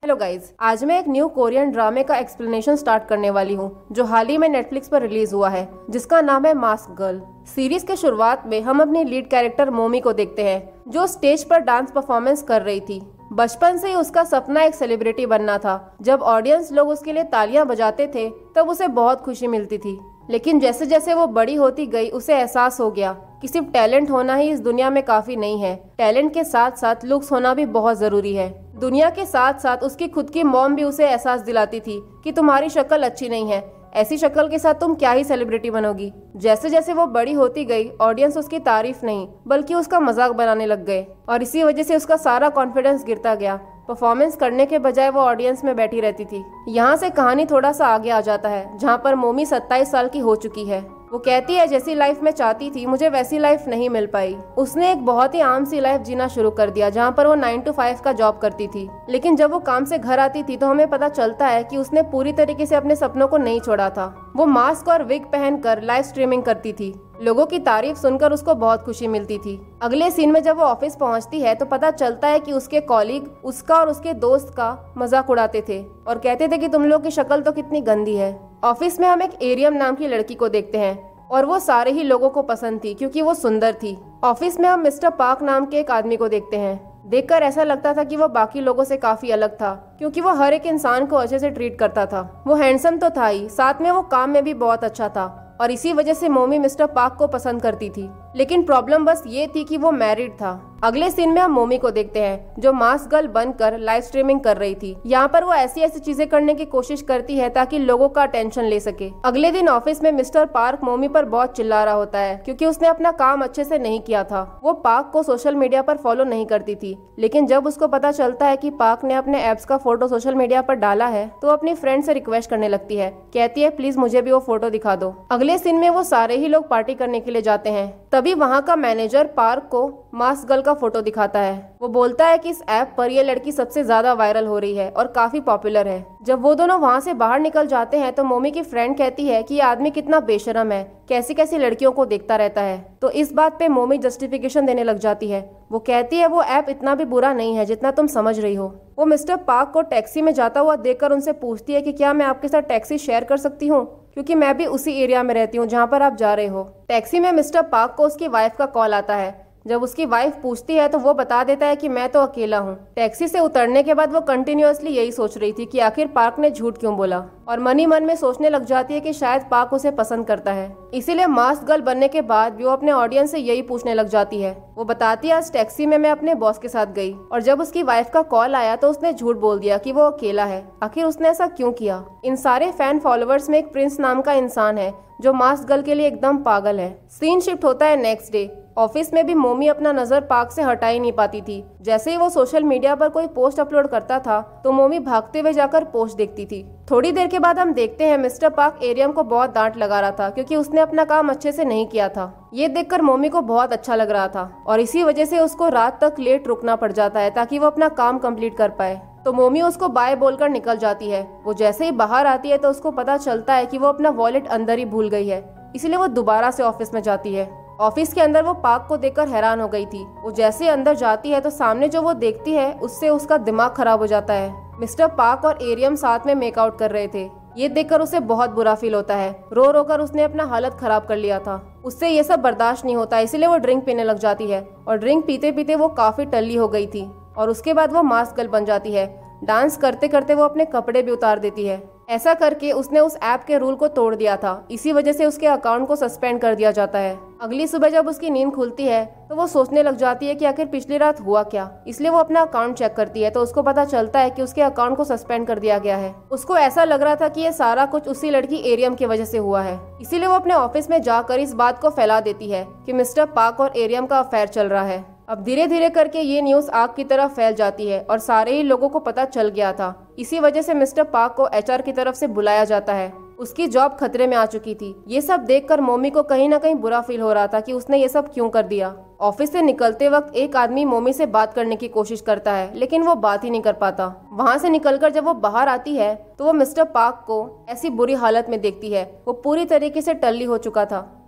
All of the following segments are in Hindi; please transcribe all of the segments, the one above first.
हेलो गाइज, आज मैं एक न्यू कोरियन ड्रामे का एक्सप्लेनेशन स्टार्ट करने वाली हूँ जो हाल ही में नेटफ्लिक्स पर रिलीज हुआ है, जिसका नाम है मास्क गर्ल। सीरीज के शुरुआत में हम अपनी लीड कैरेक्टर मोमी को देखते हैं, जो स्टेज पर डांस परफॉर्मेंस कर रही थी। बचपन से ही उसका सपना एक सेलिब्रिटी बनना था। जब ऑडियंस लोग उसके लिए तालियां बजाते थे तब उसे बहुत खुशी मिलती थी। लेकिन जैसे जैसे वो बड़ी होती गई उसे एहसास हो गया कि सिर्फ टैलेंट होना ही इस दुनिया में काफी नहीं है। टैलेंट के साथ साथ लुक्स होना भी बहुत जरूरी है। दुनिया के साथ साथ उसकी खुद की मॉम भी उसे एहसास दिलाती थी कि तुम्हारी शक्ल अच्छी नहीं है, ऐसी शक्ल के साथ तुम क्या ही सेलिब्रिटी बनोगी। जैसे जैसे वो बड़ी होती गई ऑडियंस उसकी तारीफ नहीं बल्कि उसका मजाक बनाने लग गए और इसी वजह से उसका सारा कॉन्फिडेंस गिरता गया। परफॉर्मेंस करने के बजाय वो ऑडियंस में बैठी रहती थी। यहाँ से कहानी थोड़ा सा आगे आ जाता है, जहाँ पर मोमी 27 साल की हो चुकी है। वो कहती है जैसी लाइफ में चाहती थी मुझे वैसी लाइफ नहीं मिल पाई। उसने एक बहुत ही आम सी लाइफ जीना शुरू कर दिया, जहाँ पर वो 9 to 5 का जॉब करती थी। लेकिन जब वो काम से घर आती थी तो हमें पता चलता है कि उसने पूरी तरीके से अपने सपनों को नहीं छोड़ा था। वो मास्क और विग पहनकर लाइव स्ट्रीमिंग करती थी। लोगों की तारीफ सुनकर उसको बहुत खुशी मिलती थी। अगले सीन में जब वो ऑफिस पहुंचती है तो पता चलता है कि उसके कॉलीग उसका और उसके दोस्त का मजाक उड़ाते थे और कहते थे कि तुम लोग की शक्ल तो कितनी गंदी है। ऑफिस में हम एक एरियम नाम की लड़की को देखते हैं और वो सारे ही लोगों को पसंद थी क्योंकि वो सुंदर थी। ऑफिस में हम मिस्टर पार्क नाम के एक आदमी को देखते हैं। देखकर ऐसा लगता था कि वो बाकी लोगों से काफी अलग था, क्योंकि वो हर एक इंसान को अच्छे से ट्रीट करता था। वो हैंडसम तो था ही, साथ में वो काम में भी बहुत अच्छा था और इसी वजह से मोमी मिस्टर पार्क को पसंद करती थी। लेकिन प्रॉब्लम बस ये थी कि वो मैरिड था। अगले सीन में हम मोमी को देखते हैं जो मास्क गर्ल बनकर लाइव स्ट्रीमिंग कर रही थी। यहाँ पर वो ऐसी ऐसी चीजें करने की कोशिश करती है ताकि लोगों का अटेंशन ले सके। अगले दिन ऑफिस में मिस्टर पार्क मोमी पर बहुत चिल्ला रहा होता है क्योंकि उसने अपना काम अच्छे से नहीं किया था। वो पार्क को सोशल मीडिया पर फॉलो नहीं करती थी, लेकिन जब उसको पता चलता है कि पार्क ने अपने एप्स का फोटो सोशल मीडिया पर डाला है तो अपनी फ्रेंड से रिक्वेस्ट करने लगती है। कहती है प्लीज मुझे भी वो फोटो दिखा दो। अगले सीन में वो सारे ही लोग पार्टी करने के लिए जाते हैं। तभी वहाँ का मैनेजर पार्क को मास्क गर्ल का फोटो दिखाता है। वो बोलता है कि इस ऐप पर ये लड़की सबसे ज्यादा वायरल हो रही है और काफी पॉपुलर है। जब वो दोनों वहाँ से बाहर निकल जाते हैं तो मोमी की फ्रेंड कहती है कि ये आदमी कितना बेशरम है, कैसी कैसी लड़कियों को देखता रहता है। तो इस बात पे मोमी जस्टिफिकेशन देने लग जाती है। वो कहती है वो ऐप इतना भी बुरा नहीं है जितना तुम समझ रही हो। वो मिस्टर पार्क को टैक्सी में जाता हुआ देखकर उनसे पूछती है कि क्या मैं आपके साथ टैक्सी शेयर कर सकती हूँ, क्योंकि मैं भी उसी एरिया में रहती हूँ जहाँ पर आप जा रहे हो। टैक्सी में मिस्टर पार्क को उसकी वाइफ का कॉल आता है। जब उसकी वाइफ पूछती है तो वो बता देता है कि मैं तो अकेला हूँ। टैक्सी से उतरने के बाद वो कंटिन्यूअसली यही सोच रही थी कि आखिर पार्क ने झूठ क्यों बोला, और मन ही मन में सोचने लग जाती है कि शायद पार्क उसे पसंद करता है। इसीलिए मास्क गर्ल बनने के बाद भी वो अपने ऑडियंस से यही पूछने लग जाती है। वो बताती है आज टैक्सी में मैं अपने बॉस के साथ गई और जब उसकी वाइफ का कॉल आया तो उसने झूठ बोल दिया कि वो अकेला है। आखिर उसने ऐसा क्यों किया? इन सारे फैन फॉलोअर्स में एक प्रिंस नाम का इंसान है जो मास्क गर्ल के लिए एकदम पागल है। सीन शिफ्ट होता है नेक्स्ट डे। ऑफिस में भी मोमी अपना नजर पार्क से हटा ही नहीं पाती थी। जैसे ही वो सोशल मीडिया पर कोई पोस्ट अपलोड करता था तो मोमी भागते हुए जाकर पोस्ट देखती थी। थोड़ी देर के बाद हम देखते हैं मिस्टर पार्क एरियम को बहुत डांट लगा रहा था क्योंकि उसने अपना काम अच्छे से नहीं किया था। ये देखकर मोमी को बहुत अच्छा लग रहा था और इसी वजह से उसको रात तक लेट रुकना पड़ जाता है ताकि वो अपना काम कंप्लीट कर पाए। तो मोमी उसको बाय बोलकर निकल जाती है। वो जैसे ही बाहर आती है तो उसको पता चलता है कि वो अपना वॉलेट अंदर ही भूल गई है, इसलिए वो दोबारा से ऑफिस में जाती है। ऑफिस के अंदर वो पार्क को देखकर हैरान हो गई थी। वो जैसे अंदर जाती है तो सामने जो वो देखती है उससे उसका दिमाग खराब हो जाता है। मिस्टर पार्क और एरियम साथ में मेकआउट कर रहे थे। ये देखकर उसे बहुत बुरा फील होता है। रो रो कर उसने अपना हालत खराब कर लिया था। उससे ये सब बर्दाश्त नहीं होता, इसीलिए वो ड्रिंक पीने लग जाती है और ड्रिंक पीते पीते वो काफी टल्ली हो गई थी और उसके बाद वो मास्क गर्ल बन जाती है। डांस करते करते वो अपने कपड़े भी उतार देती है। ऐसा करके उसने उस ऐप के रूल को तोड़ दिया था। इसी वजह से उसके अकाउंट को सस्पेंड कर दिया जाता है। अगली सुबह जब उसकी नींद खुलती है तो वो सोचने लग जाती है कि आखिर पिछली रात हुआ क्या। इसलिए वो अपना अकाउंट चेक करती है तो उसको पता चलता है कि उसके अकाउंट को सस्पेंड कर दिया गया है। उसको ऐसा लग रहा था कि ये सारा कुछ उसी लड़की एरियम की वजह से हुआ है। इसीलिए वो अपने ऑफिस में जाकर इस बात को फैला देती है कि मिस्टर पार्क और एरियम का अफेयर चल रहा है। अब धीरे धीरे करके ये न्यूज आग की तरह फैल जाती है और सारे ही लोगों को पता चल गया था। इसी वजह से मिस्टर पार्क को एचआर की तरफ से बुलाया जाता है। उसकी जॉब खतरे में आ चुकी थी। ये सब देखकर मोमी को कहीं ना कहीं बुरा फील हो रहा था कि उसने ये सब क्यों कर दिया। ऑफिस से निकलते वक्त एक आदमी मोमी से बात करने की कोशिश करता है, लेकिन वो बात ही नहीं कर पाता। वहाँ से निकलकर जब वो बाहर आती है तो वो मिस्टर पार्क को ऐसी बुरी हालत में देखती है। वो पूरी तरीके से टल्ली हो चुका था।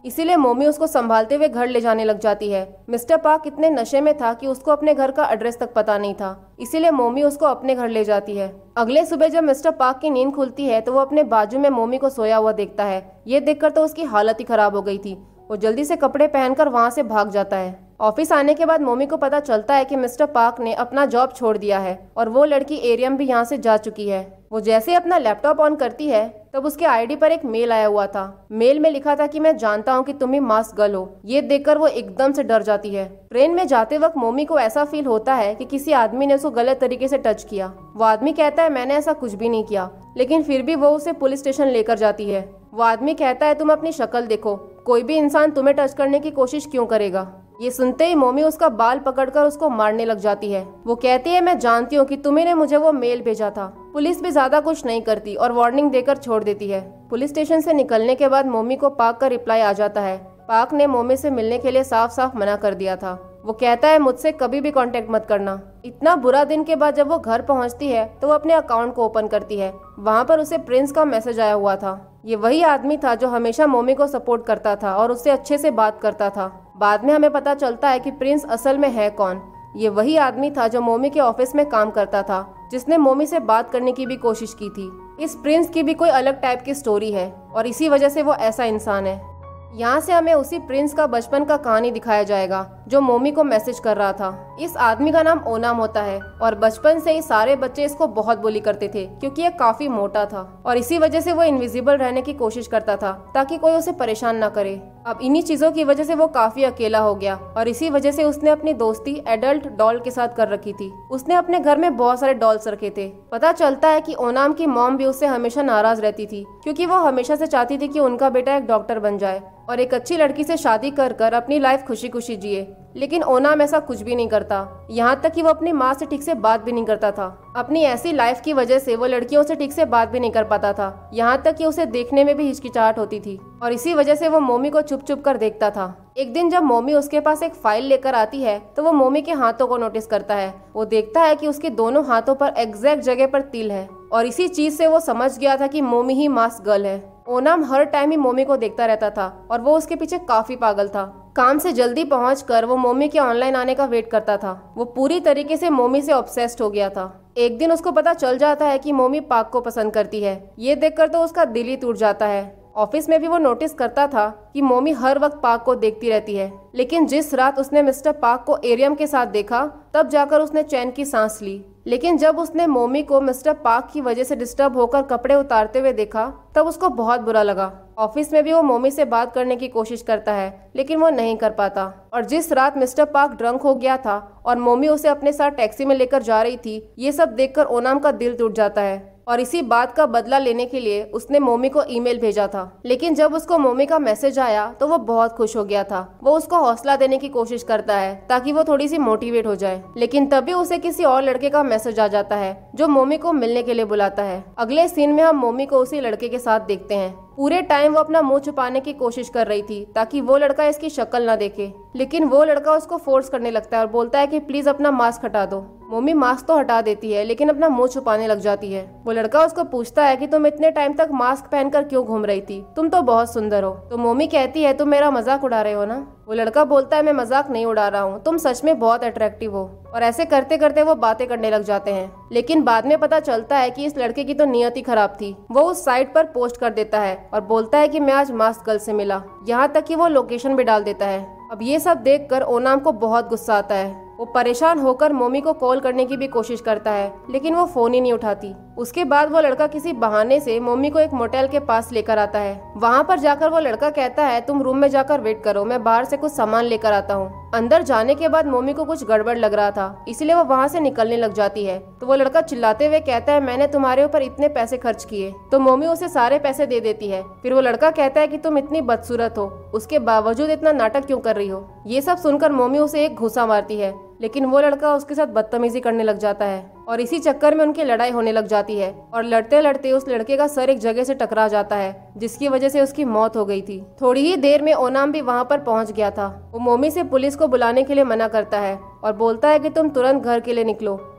इसीलिए मोमी उसको संभालते हुए घर ले जाने लग जाती है। मिस्टर पार्क इतने नशे में था कि उसको अपने घर का एड्रेस तक पता नहीं था, इसीलिए मोमी उसको अपने घर ले जाती है। अगले सुबह जब मिस्टर पार्क की नींद खुलती है तो वो अपने बाजू में मोमी को सोया हुआ देखता है। ये देखकर तो उसकी हालत ही खराब हो गई थी। वो जल्दी से कपड़े पहनकर वहाँ से भाग जाता है। ऑफिस आने के बाद मोमी को पता चलता है कि मिस्टर पार्क ने अपना जॉब छोड़ दिया है और वो लड़की एरियम भी यहाँ से जा चुकी है। वो जैसे ही अपना लैपटॉप ऑन करती है तब उसके आईडी पर एक मेल आया हुआ था। मेल में लिखा था कि मैं जानता हूँ कि तुम ही मास्क गर्ल हो। ये देखकर वो एकदम से डर जाती है। ट्रेन में जाते वक्त मोमी को ऐसा फील होता है कि किसी आदमी ने उसको गलत तरीके से टच किया। वो आदमी कहता है मैंने ऐसा कुछ भी नहीं किया, लेकिन फिर भी वो उसे पुलिस स्टेशन लेकर जाती है। वो आदमी कहता है तुम अपनी शक्ल देखो, कोई भी इंसान तुम्हें टच करने की कोशिश क्यों करेगा। ये सुनते ही मोमी उसका बाल पकड़कर उसको मारने लग जाती है। वो कहती है मैं जानती हूँ कि तुम्ही ने मुझे वो मेल भेजा था। पुलिस भी ज्यादा कुछ नहीं करती और वार्निंग देकर छोड़ देती है। पुलिस स्टेशन से निकलने के बाद मोमी को पार्क का रिप्लाई आ जाता है। पार्क ने मोमी से मिलने के लिए साफ साफ मना कर दिया था। वो कहता है मुझसे कभी भी कांटेक्ट मत करना। इतना बुरा दिन के बाद जब वो घर पहुंचती है तो वो अपने अकाउंट को ओपन करती है। वहाँ पर उसे प्रिंस का मैसेज आया हुआ था। ये वही आदमी था जो हमेशा मोमी को सपोर्ट करता था और उससे अच्छे से बात करता था। बाद में हमें पता चलता है कि प्रिंस असल में है कौन। ये वही आदमी था जो मोमी के ऑफिस में काम करता था, जिसने मोमी से बात करने की भी कोशिश की थी। इस प्रिंस की भी कोई अलग टाइप की स्टोरी है और इसी वजह से वो ऐसा इंसान है। यहाँ से हमें उसी प्रिंस का बचपन का कहानी दिखाया जाएगा जो मोमी को मैसेज कर रहा था। इस आदमी का नाम ओनाम होता है और बचपन से ही सारे बच्चे इसको बहुत बुली करते थे क्योंकि ये काफी मोटा था और इसी वजह से वो इनविजिबल रहने की कोशिश करता था ताकि कोई उसे परेशान ना करे। अब इन्हीं चीजों की वजह से वो काफी अकेला हो गया और इसी वजह से उसने अपनी दोस्ती एडल्ट डॉल के साथ कर रखी थी। उसने अपने घर में बहुत सारे डॉल्स रखे थे। पता चलता है कि ओनाम की मॉम भी उससे हमेशा नाराज रहती थी क्योंकि वो हमेशा से चाहती थी कि उनका बेटा एक डॉक्टर बन जाए और एक अच्छी लड़की से शादी कर कर अपनी लाइफ खुशी खुशी जिए। लेकिन ओनाम ऐसा कुछ भी नहीं करता, यहाँ तक कि वो अपनी माँ से ठीक से बात भी नहीं करता था। अपनी ऐसी लाइफ की वजह से वो लड़कियों से ठीक से बात भी नहीं कर पाता था, यहाँ तक कि उसे देखने में भी हिचकिचाहट होती थी और इसी वजह से वो मोमी को छुप छुप कर देखता था। एक दिन जब मोमी उसके पास एक फाइल लेकर आती है तो वो मोमी के हाथों को नोटिस करता है। वो देखता है कि उसके दोनों हाथों पर एग्जैक्ट जगह पर तिल है और इसी चीज से वो समझ गया था कि मोमी ही मास्क गर्ल है। ओनाम हर टाइम ही मोमी को देखता रहता था और वो उसके पीछे काफी पागल था। काम से जल्दी पहुंचकर वो मोमी के ऑनलाइन आने का वेट करता था। वो पूरी तरीके से मोमी से ऑब्सेस्ड हो गया था। एक दिन उसको पता चल जाता है कि मोमी पार्क को पसंद करती है। ये देखकर तो उसका दिल ही टूट जाता है। ऑफिस में भी वो नोटिस करता था कि मोमी हर वक्त पार्क को देखती रहती है, लेकिन जिस रात उसने मिस्टर पार्क को एरियम के साथ देखा तब जाकर उसने चैन की सांस ली। लेकिन जब उसने मोमी को मिस्टर पार्क की वजह से डिस्टर्ब होकर कपड़े उतारते हुए देखा तब उसको बहुत बुरा लगा। ऑफिस में भी वो मोमी से बात करने की कोशिश करता है लेकिन वो नहीं कर पाता। और जिस रात मिस्टर पार्क ड्रंक हो गया था और मोमी उसे अपने साथ टैक्सी में लेकर जा रही थी, ये सब देखकर ओनाम का दिल टूट जाता है और इसी बात का बदला लेने के लिए उसने मोमी को ईमेल भेजा था। लेकिन जब उसको मोमी का मैसेज आया तो वो बहुत खुश हो गया था। वो उसको हौसला देने की कोशिश करता है ताकि वो थोड़ी सी मोटिवेट हो जाए, लेकिन तभी उसे किसी और लड़के का मैसेज आ जाता है जो मोमी को मिलने के लिए बुलाता है। अगले सीन में हम मोमी को उसी लड़के के साथ देखते हैं। पूरे टाइम वो अपना मुंह छुपाने की कोशिश कर रही थी ताकि वो लड़का इसकी शक्ल ना देखे, लेकिन वो लड़का उसको फोर्स करने लगता है और बोलता है कि प्लीज अपना मास्क हटा दो। मोमी मास्क तो हटा देती है लेकिन अपना मुंह छुपाने लग जाती है। वो लड़का उसको पूछता है कि तुम इतने टाइम तक मास्क पहनकर क्यों घूम रही थी, तुम तो बहुत सुंदर हो। तो मोमी कहती है तुम मेरा मजाक उड़ा रहे हो ना। वो लड़का बोलता है मैं मजाक नहीं उड़ा रहा हूँ, तुम सच में बहुत अट्रैक्टिव हो। और ऐसे करते करते वो बातें करने लग जाते हैं। लेकिन बाद में पता चलता है कि इस लड़के की तो नियत ही खराब थी। वो उस साइट पर पोस्ट कर देता है और बोलता है कि मैं आज मास्क गर्ल से मिला, यहाँ तक कि वो लोकेशन भी डाल देता है। अब ये सब देखकर ओनाम को बहुत गुस्सा आता है। वो परेशान होकर मोमी को कॉल करने की भी कोशिश करता है लेकिन वो फोन ही नहीं उठाती। उसके बाद वो लड़का किसी बहाने से मोमी को एक मोटेल के पास लेकर आता है। वहाँ पर जाकर वो लड़का कहता है तुम रूम में जाकर वेट करो, मैं बाहर से कुछ सामान लेकर आता हूँ। अंदर जाने के बाद मोमी को कुछ गड़बड़ लग रहा था, इसलिए वो वहाँ से निकलने लग जाती है। तो वो लड़का चिल्लाते हुए कहता है मैंने तुम्हारे ऊपर इतने पैसे खर्च किए। तो मोमी उसे सारे पैसे दे देती है। फिर वो लड़का कहता है कि तुम इतनी बदसूरत हो, उसके बावजूद इतना नाटक क्यों कर रही हो। ये सब सुनकर मोमी उसे एक घूंसा मारती है, लेकिन वो लड़का उसके साथ बदतमीजी करने लग जाता है और इसी चक्कर में उनकी लड़ाई होने लग जाती है और लड़ते लड़ते उस लड़के का सर एक जगह से टकरा जाता है जिसकी वजह से उसकी मौत हो गई थी। थोड़ी ही देर में ओनाम भी वहाँ पर पहुँच गया था। वो मोमी से पुलिस को बुलाने के लिए मना करता है और बोलता है कि तुम तुरंत घर के लिए निकलो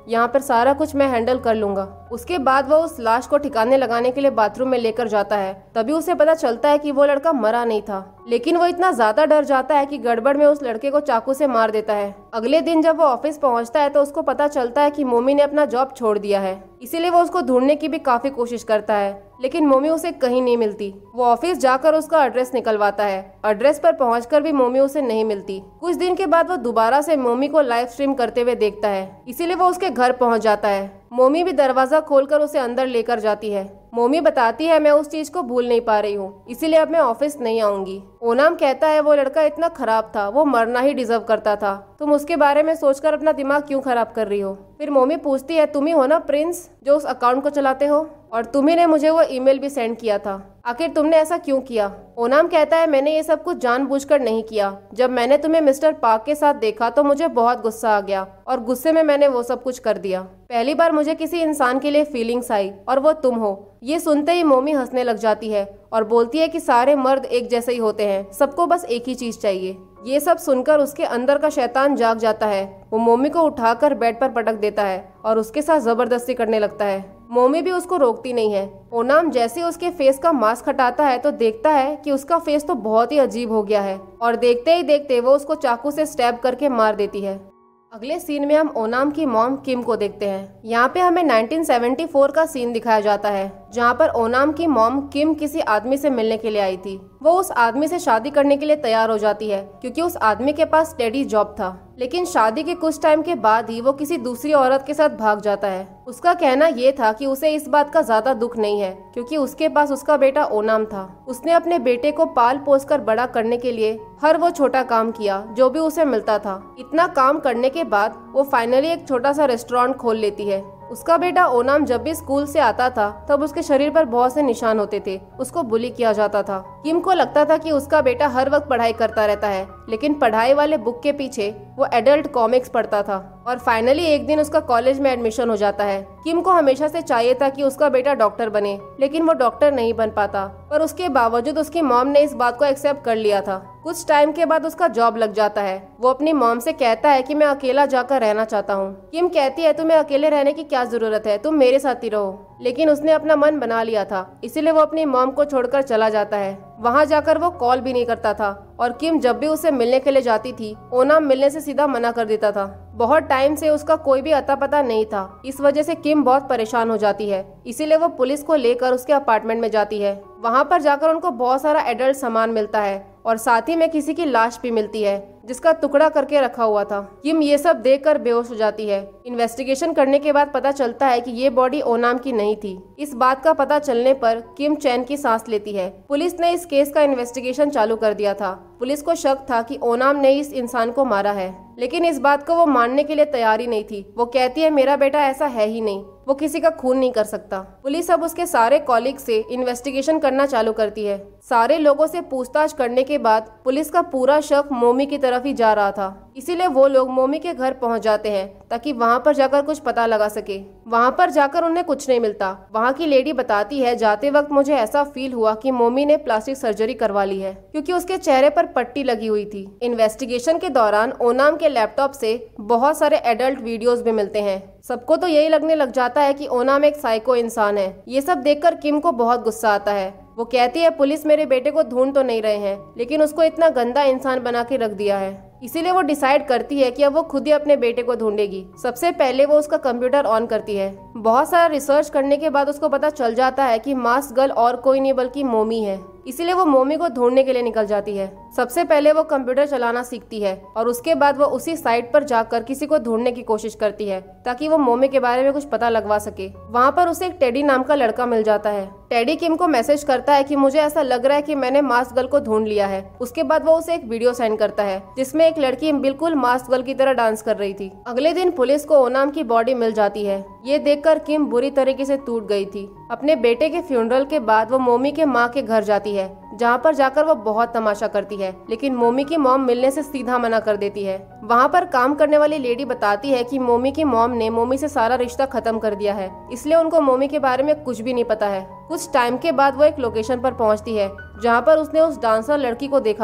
यहाँ पर सारा कुछ मैं हैंडल कर लूंगा। उसके बाद वो उस लाश को ठिकाने लगाने के लिए बाथरूम में लेकर जाता है। तभी उसे पता चलता है कि वो लड़का मरा नहीं था, लेकिन वो इतना ज्यादा डर जाता है कि गड़बड़ में उस लड़के को चाकू से मार देता है। अगले दिन जब वो ऑफिस पहुंचता है तो उसको पता चलता है कि मोमी ने अपना जॉब छोड़ दिया है। इसीलिए वो उसको ढूंढने की भी काफी कोशिश करता है, लेकिन मोमी उसे कहीं नहीं मिलती। वो ऑफिस जाकर उसका एड्रेस निकलवाता है। एड्रेस पर पहुंचकर भी मोमी उसे नहीं मिलती। कुछ दिन के बाद वो दोबारा से मोमी को लाइव स्ट्रीम करते हुए देखता है, इसीलिए वो उसके घर पहुंच जाता है। मोमी भी दरवाजा खोलकर उसे अंदर लेकर जाती है। मोमी बताती है, मैं उस चीज को भूल नहीं पा रही हूँ, इसीलिए अब मैं ऑफिस नहीं आऊंगी। ओनाम कहता है, वो लड़का इतना खराब था, वो मरना ही डिजर्व करता था, तुम उसके बारे में सोचकर अपना दिमाग क्यों खराब कर रही हो। फिर मोमी पूछती है, तुम ही हो ना प्रिंस जो उस अकाउंट को चलाते हो, और तुम्ही ने मुझे वो ईमेल भी सेंड किया था, आखिर तुमने ऐसा क्यों किया। ओनाम कहता है, मैंने ये सब कुछ जानबूझकर नहीं किया। जब मैंने तुम्हें मिस्टर पार्क के साथ देखा तो मुझे बहुत गुस्सा आ गया और गुस्से में मैंने वो सब कुछ कर दिया। पहली बार मुझे किसी इंसान के लिए फीलिंग्स आई और वो तुम हो। ये सुनते ही मोमी हंसने लग जाती है और बोलती है कि सारे मर्द एक जैसे ही होते हैं, सबको बस एक ही चीज चाहिए। ये सब सुनकर उसके अंदर का शैतान जाग जाता है। वो मोमी को उठाकर बेड पर पटक देता है और उसके साथ जबरदस्ती करने लगता है। मोमी भी उसको रोकती नहीं है। ओनाम जैसे उसके फेस का मास्क हटाता है तो देखता है कि उसका फेस तो बहुत ही अजीब हो गया है और देखते ही देखते वो उसको चाकू से स्टैब करके मार देती है। अगले सीन में हम ओनाम की मॉम किम को देखते हैं। यहाँ पे हमें 1974 का सीन दिखाया जाता है, जहाँ पर ओनाम की मॉम किम किसी आदमी से मिलने के लिए आई थी। वो उस आदमी से शादी करने के लिए तैयार हो जाती है क्योंकि उस आदमी के पास स्टेडी जॉब था, लेकिन शादी के कुछ टाइम के बाद ही वो किसी दूसरी औरत के साथ भाग जाता है। उसका कहना ये था कि उसे इस बात का ज्यादा दुख नहीं है क्योंकि उसके पास उसका बेटा ओनाम था। उसने अपने बेटे को पाल पोस कर बड़ा करने के लिए हर वो छोटा काम किया जो भी उसे मिलता था। इतना काम करने के बाद वो फाइनली एक छोटा सा रेस्टोरेंट खोल लेती है। उसका बेटा ओनाम जब भी स्कूल से आता था तब उसके शरीर पर बहुत से निशान होते थे, उसको बुली किया जाता था। किम को लगता था कि उसका बेटा हर वक्त पढ़ाई करता रहता है, लेकिन पढ़ाई वाले बुक के पीछे वो एडल्ट कॉमिक्स पढ़ता था। और फाइनली एक दिन उसका कॉलेज में एडमिशन हो जाता है। किम को हमेशा से चाहिए था कि उसका बेटा डॉक्टर बने, लेकिन वो डॉक्टर नहीं बन पाता, पर उसके बावजूद उसकी मॉम ने इस बात को एक्सेप्ट कर लिया था। कुछ टाइम के बाद उसका जॉब लग जाता है। वो अपनी मॉम से कहता है कि मैं अकेला जाकर रहना चाहता हूँ। किम कहती है, तुम्हें अकेले रहने की क्या जरूरत है, तुम मेरे साथ ही रहो। लेकिन उसने अपना मन बना लिया था, इसीलिए वो अपनी मॉम को छोड़कर चला जाता है। वहाँ जाकर वो कॉल भी नहीं करता था और किम जब भी उसे मिलने के लिए जाती थी, ओनाम मिलने से सीधा मना कर देता था। बहुत टाइम से उसका कोई भी अता पता नहीं था। इस वजह से किम बहुत परेशान हो जाती है, इसीलिए वो पुलिस को लेकर उसके अपार्टमेंट में जाती है। वहाँ पर जाकर उनको बहुत सारा एडल्ट सामान मिलता है और साथ ही में किसी की लाश भी मिलती है जिसका टुकड़ा करके रखा हुआ था। किम ये सब देखकर बेहोश हो जाती है। इन्वेस्टिगेशन करने के बाद पता चलता है कि ये बॉडी ओनाम की नहीं थी। इस बात का पता चलने पर किम चैन की सांस लेती है। पुलिस ने इस केस का इन्वेस्टिगेशन चालू कर दिया था। पुलिस को शक था कि ओनाम ने इस इंसान को मारा है, लेकिन इस बात को वो मानने के लिए तैयार ही नहीं थी। वो कहती है, मेरा बेटा ऐसा है ही नहीं, वो किसी का खून नहीं कर सकता। पुलिस अब उसके सारे कॉलीग से इन्वेस्टिगेशन करना चालू करती है। सारे लोगों से पूछताछ करने के बाद पुलिस का पूरा शक मोमी की तरफ ही जा रहा था, इसीलिए वो लोग मोमी के घर पहुंच जाते हैं ताकि वहां पर जाकर कुछ पता लगा सके। वहां पर जाकर उन्हें कुछ नहीं मिलता। वहां की लेडी बताती है, जाते वक्त मुझे ऐसा फील हुआ कि मोमी ने प्लास्टिक सर्जरी करवा ली है क्योंकि उसके चेहरे पर पट्टी लगी हुई थी। इन्वेस्टिगेशन के दौरान ओनाम के लैपटॉप से बहुत सारे एडल्ट वीडियोस भी मिलते हैं। सबको तो यही लगने लग जाता है कि ओनाम एक साइको इंसान है। ये सब देखकर किम को बहुत गुस्सा आता है। वो कहती है, पुलिस मेरे बेटे को ढूंढ तो नहीं रहे हैं, लेकिन उसको इतना गंदा इंसान बना के रख दिया है। इसीलिए वो डिसाइड करती है कि अब वो खुद ही अपने बेटे को ढूंढेगी। सबसे पहले वो उसका कंप्यूटर ऑन करती है। बहुत सारा रिसर्च करने के बाद उसको पता चल जाता है कि मास्क गर्ल और कोई नहीं बल्कि मोमी है। इसीलिए वो मोमी को ढूंढने के लिए निकल जाती है। सबसे पहले वो कंप्यूटर चलाना सीखती है और उसके बाद वो उसी साइट पर जाकर किसी को ढूंढने की कोशिश करती है ताकि वो मोमी के बारे में कुछ पता लगवा सके। वहाँ पर उसे एक टेडी नाम का लड़का मिल जाता है। टेडी किम को मैसेज करता है कि मुझे ऐसा लग रहा है कि मैंने मास्क गर्ल को ढूंढ लिया है। उसके बाद वो उसे एक वीडियो सेंड करता है जिसमें एक लड़की बिल्कुल मास्क गर्ल की तरह डांस कर रही थी। अगले दिन पुलिस को ओनाम की बॉडी मिल जाती है। ये देखकर किम बुरी तरीके से टूट गई थी। अपने बेटे के फ्यूनरल के बाद वो मोमी के माँ के घर जाती है, जहाँ पर जाकर वो बहुत तमाशा करती है, लेकिन मोमी की मॉम मिलने से सीधा मना कर देती है। वहाँ पर काम करने वाली लेडी बताती है कि मोमी की मॉम ने मोमी से सारा रिश्ता खत्म कर दिया है, इसलिए उनको मोमी के बारे में कुछ भी नहीं पता है। कुछ टाइम के बाद वो एक लोकेशन पर पहुँचती है जहाँ पर उसने उस डांसर लड़की को देखा था।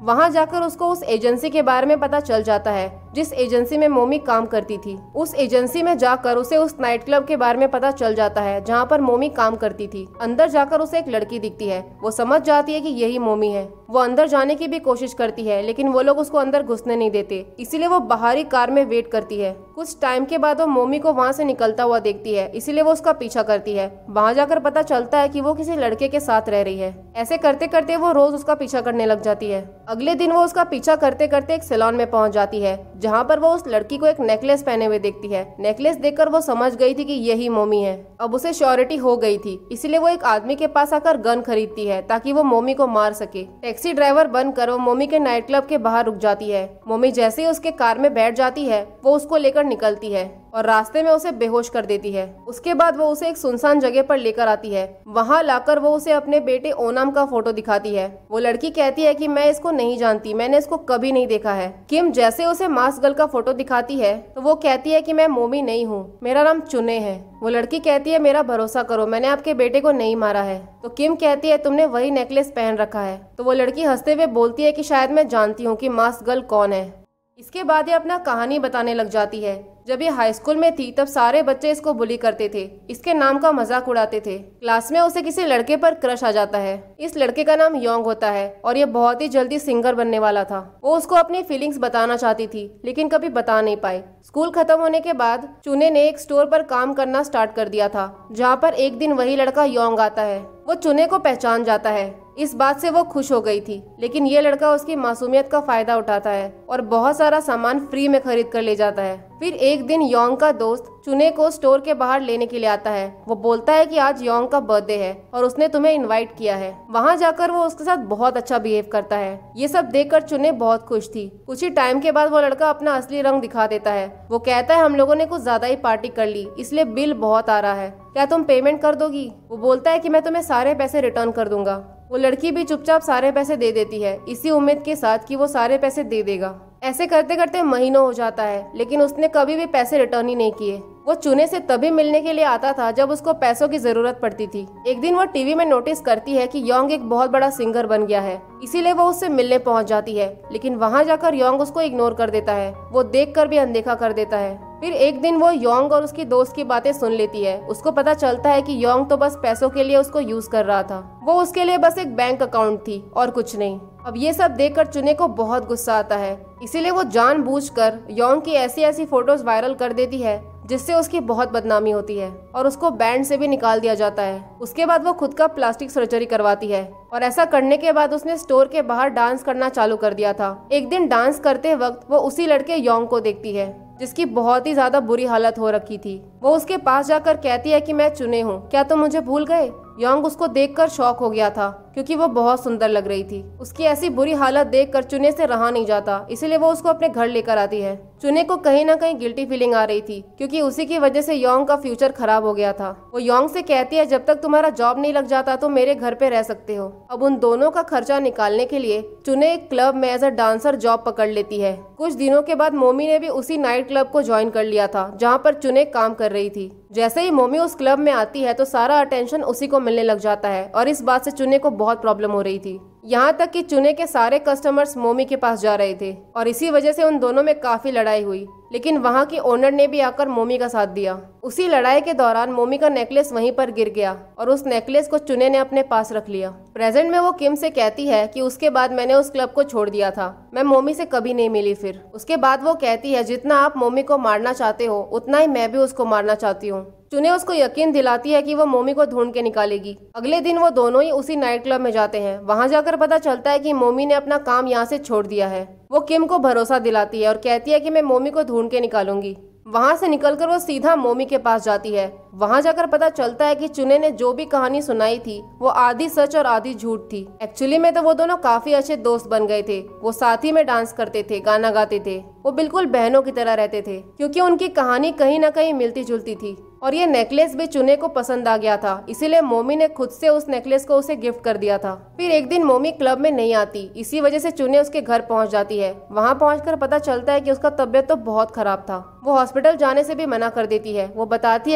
वहाँ जाकर उसको उस एजेंसी के बारे में पता चल जाता है जिस एजेंसी में मोमी काम करती थी। उस एजेंसी में जाकर उसे उस नाइट क्लब के बारे में पता चल जाता है जहाँ पर मोमी काम करती थी। अंदर जाकर उसे एक लड़की दिखती है। वो समझ जाती है कि यही मोमी है। वो अंदर जाने की भी कोशिश करती है लेकिन वो लोग उसको अंदर घुसने नहीं देते, इसीलिए वो बाहरी कार में वेट करती है। कुछ टाइम के बाद वो मोमी को वहाँ से निकलता हुआ देखती है, इसीलिए वो उसका पीछा करती है। वहाँ जाकर पता चलता है कि वो किसी लड़के के साथ रह रही है। ऐसे करते करते वो रोज उसका पीछा करने लग जाती है। अगले दिन वो उसका पीछा करते करते एक सैलून में पहुंच जाती है जहाँ पर वो उस लड़की को एक नेकलेस पहने हुए देखती है। नेकलेस देखकर वो समझ गई थी कि यही मोमी है। अब उसे श्योरिटी हो गई थी, इसलिए वो एक आदमी के पास आकर गन खरीदती है ताकि वो मोमी को मार सके। टैक्सी ड्राइवर बनकर वो मोमी के नाइट क्लब के बाहर रुक जाती है। मोमी जैसे ही उसके कार में बैठ जाती है वो उसको लेकर निकलती है और रास्ते में उसे बेहोश कर देती है। उसके बाद वो उसे एक सुनसान जगह पर लेकर आती है। वहाँ लाकर वो उसे अपने बेटे ओनाम का फोटो दिखाती है। वो लड़की कहती है कि मैं इसको नहीं जानती, मैंने इसको कभी नहीं देखा है। किम जैसे उसे मास्क गर्ल का फोटो दिखाती है तो वो कहती है कि मैं मोमी नहीं हूँ, मेरा नाम चुने है। वो लड़की कहती है मेरा भरोसा करो, मैंने आपके बेटे को नहीं मारा है। तो किम कहती है तुमने वही नेकलेस पहन रखा है। तो वो लड़की हंसते हुए बोलती है कि शायद मैं जानती हूँ कि मास्क गर्ल कौन है। इसके बाद ये अपना कहानी बताने लग जाती है। जब ये हाई स्कूल में थी तब सारे बच्चे इसको बुली करते थे, इसके नाम का मजाक उड़ाते थे। क्लास में उसे किसी लड़के पर क्रश आ जाता है। इस लड़के का नाम योंग होता है और ये बहुत ही जल्दी सिंगर बनने वाला था। वो उसको अपनी फीलिंग्स बताना चाहती थी लेकिन कभी बता नहीं पाई। स्कूल खत्म होने के बाद चुने ने एक स्टोर पर काम करना स्टार्ट कर दिया था जहाँ पर एक दिन वही लड़का योंग आता है। वो चुने को पहचान जाता है। इस बात से वो खुश हो गई थी लेकिन ये लड़का उसकी मासूमियत का फायदा उठाता है और बहुत सारा सामान फ्री में खरीद कर ले जाता है। फिर एक दिन योंग का दोस्त चुने को स्टोर के बाहर लेने के लिए आता है। वो बोलता है कि आज योंग का बर्थडे है और उसने तुम्हें इनवाइट किया है। वहाँ जाकर वो उसके साथ बहुत अच्छा बिहेव करता है। ये सब देखकर चुने बहुत खुश थी। कुछ ही टाइम के बाद वो लड़का अपना असली रंग दिखा देता है। वो कहता है हम लोगों ने कुछ ज्यादा ही पार्टी कर ली, इसलिए बिल बहुत आ रहा है, क्या तुम पेमेंट कर दोगी? वो बोलता है कि मैं तुम्हें सारे पैसे रिटर्न कर दूंगा। वो लड़की भी चुपचाप सारे पैसे दे देती है, इसी उम्मीद के साथ कि वो सारे पैसे दे देगा। ऐसे करते करते महीनों हो जाता है लेकिन उसने कभी भी पैसे रिटर्न ही नहीं किए। वो चुने से तभी मिलने के लिए आता था जब उसको पैसों की जरूरत पड़ती थी। एक दिन वो टीवी में नोटिस करती है कि योंग एक बहुत बड़ा सिंगर बन गया है, इसीलिए वो उससे मिलने पहुंच जाती है। लेकिन वहां जाकर योंग उसको इग्नोर कर देता है। वो देखकर भी अनदेखा कर देता है। फिर एक दिन वो योंग और उसकी दोस्त की बातें सुन लेती है। उसको पता चलता है कि योंग तो बस पैसों के लिए उसको यूज कर रहा था। वो उसके लिए बस एक बैंक अकाउंट थी और कुछ नहीं। अब ये सब देखकर चुने को बहुत गुस्सा आता है, इसीलिए वो जानबूझकर योंग की ऐसी ऐसी फोटोज वायरल कर देती है जिससे उसकी बहुत बदनामी होती है और उसको बैंड से भी निकाल दिया जाता है। उसके बाद वो खुद का प्लास्टिक सर्जरी करवाती है और ऐसा करने के बाद उसने स्टोर के बाहर डांस करना चालू कर दिया था। एक दिन डांस करते वक्त वो उसी लड़के योंग को देखती है जिसकी बहुत ही ज्यादा बुरी हालत हो रखी थी। वो उसके पास जाकर कहती है कि मैं चुने हूँ, क्या तुम मुझे भूल गए? योंग उसको देखकर शॉक हो गया था क्योंकि वो बहुत सुंदर लग रही थी। उसकी ऐसी बुरी हालत देखकर चुने से रहा नहीं जाता, इसीलिए वो उसको अपने घर लेकर आती है। चुने को कहीं ना कहीं गिल्टी फीलिंग आ रही थी क्योंकि उसी की वजह से योंग का फ्यूचर खराब हो गया था। वो योंग से कहती है जब तक तुम्हारा जॉब नहीं लग जाता तो मेरे घर पे रह सकते हो। अब उन दोनों का खर्चा निकालने के लिए चुने एक क्लब में एज अ डांसर जॉब पकड़ लेती है। कुछ दिनों के बाद मोमी ने भी उसी नाइट क्लब को ज्वाइन कर लिया था जहाँ पर चुने काम कर रही थी। जैसे ही मोमी उस क्लब में आती है तो सारा अटेंशन उसी को मिलने लग जाता है और इस बात से चुने को बहुत प्रॉब्लम हो रही थी। यहाँ तक कि चुने के सारे कस्टमर्स मोमी के पास जा रहे थे और इसी वजह से उन दोनों में काफी लड़ाई हुई। लेकिन वहाँ की ओनर ने भी आकर मोमी का साथ दिया। उसी लड़ाई के दौरान मोमी का नेकलेस वहीं पर गिर गया और उस नेकलेस को चुने ने अपने पास रख लिया। प्रेजेंट में वो किम से कहती है कि उसके बाद मैंने उस क्लब को छोड़ दिया था, मैं मोमी से कभी नहीं मिली। फिर उसके बाद वो कहती है जितना आप मोमी को मारना चाहते हो उतना ही मैं भी उसको मारना चाहती हूँ। चुने उसको यकीन दिलाती है कि वो मोमी को ढूंढ के निकालेगी। अगले दिन वो दोनों ही उसी नाइट क्लब में जाते हैं। वहां जाकर पता चलता है कि मोमी ने अपना काम यहाँ से छोड़ दिया है। वो किम को भरोसा दिलाती है और कहती है कि मैं मोमी को ढूंढ के निकालूंगी। वहां से निकलकर वो सीधा मोमी के पास जाती है। वहां जाकर पता चलता है कि चुने ने जो भी कहानी सुनाई थी वो आधी सच और आधी झूठ थी। एक्चुअली में तो वो दोनों काफी अच्छे दोस्त बन गए थे। वो साथ ही में डांस करते थे, गाना गाते थे, वो बिल्कुल बहनों की तरह रहते थे क्योंकि उनकी कहानी कहीं ना कहीं मिलती जुलती थी। और ये नेकलेस भी चुने को पसंद आ गया था, इसीलिए मोमी ने खुद से उस नेकलेस को उसे गिफ्ट कर दिया था। फिर एक दिन मोमी क्लब में नहीं आती, इसी वजह से चुने उसके घर पहुंच जाती है। वहां पहुंचकर पता चलता है कि उसका तबीयत तो बहुत खराब था। वो हॉस्पिटल जाने से भी मना कर देती है। वो बताती है कि पुलिस